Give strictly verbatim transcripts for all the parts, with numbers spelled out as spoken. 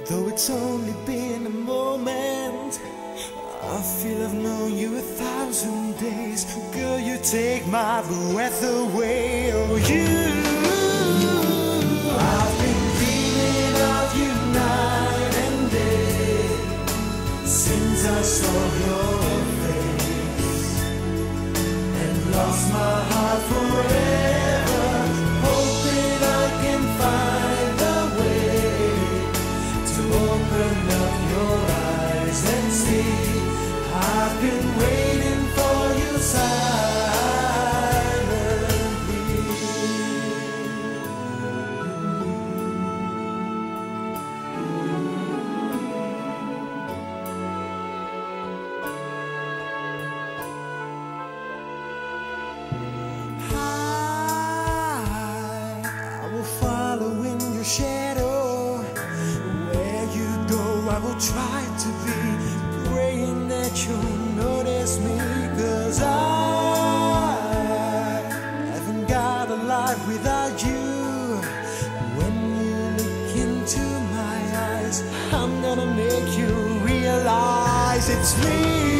Though it's only been a moment, I feel I've known you a thousand days. Girl, you take my breath away. Oh, you, I've been dreaming of you night and day since I saw your face and lost my heart forever, hoping I can find a way to open up your eyes and see. I've been waiting for you silently. I, I will follow in your shadow. Where you go, I will try to be, praying that you'll notice me. Cause I haven't got a life without you. When you look into my eyes, I'm gonna make you realize it's me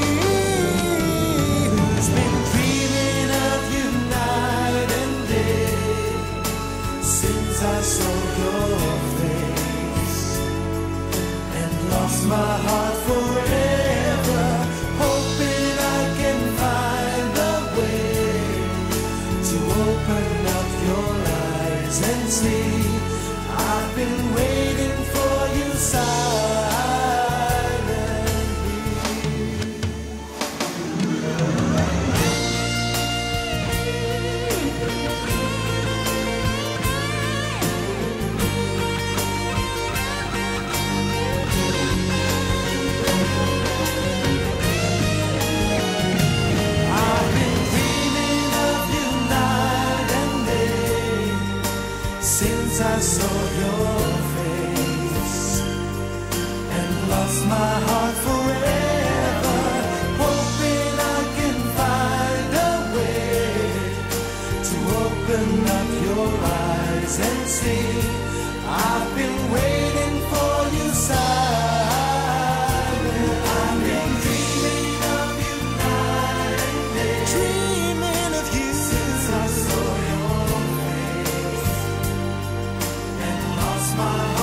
who's been dreaming of you night and day since I saw your face and lost my heart forever, hoping I can find a way to open up your eyes and see. I've been waiting for you silently. I've been dreaming of you night and day since I saw your face and lost my heart forever, hoping I can find a way to open up your eyes and see. I've been waiting for you silently. I've been dreaming of you night and day, dreaming of you since I saw your face and lost my